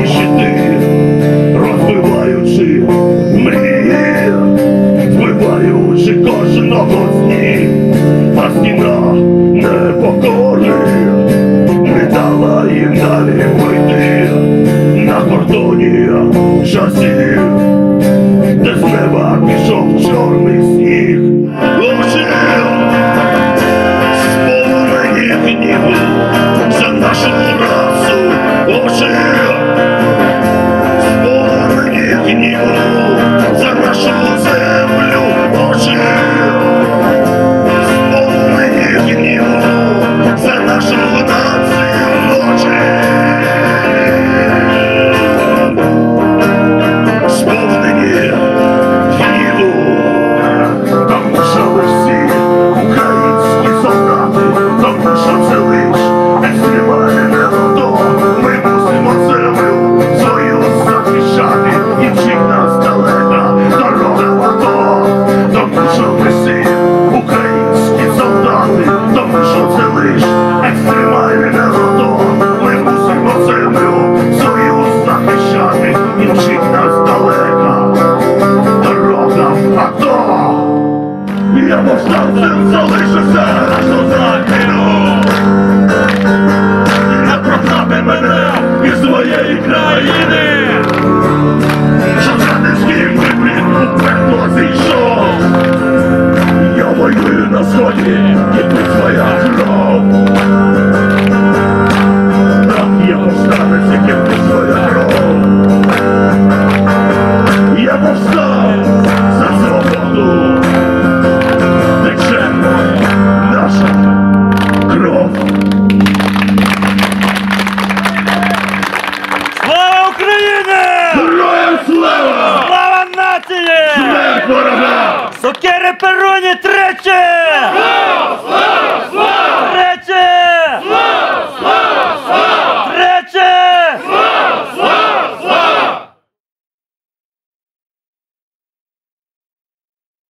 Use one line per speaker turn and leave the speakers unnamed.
щити, розбиваючи мрії, збиваючи кожного з них, а стіна непокори не дала їм далі пройти на кордоні часів, де з неба пішов чорний сніг. Очі сповнені гніву за нашу расу, очі сповнені гніву за нашу землю, очі сповнені гніву за нашу націю, очі сповнені гніву, тому що ви всі українські солдати, тому що це лиш екстремальне ото. Ми мусимо землю свою захищати, і вчить нас далека дорога в АТО. Тому що ми всі українські солдати, тому що це лиш екстремальне ото. Ми мусимо землю свою захищати, і вчить нас далека дорога в АТО. Я повстанцем залишуся нашу захину, не прогнати мене із своєї країни, що це не скільки блін у пекло зійшов. Я воюю на сході, і тут своя кров. Так, я повстанець, яким тут своя кров. Я повстав за свободу, тече наша кров.
Слава Україні!
Героям слава!
Слава нації!
Смерть ворога!
Сокири Перуні тричі!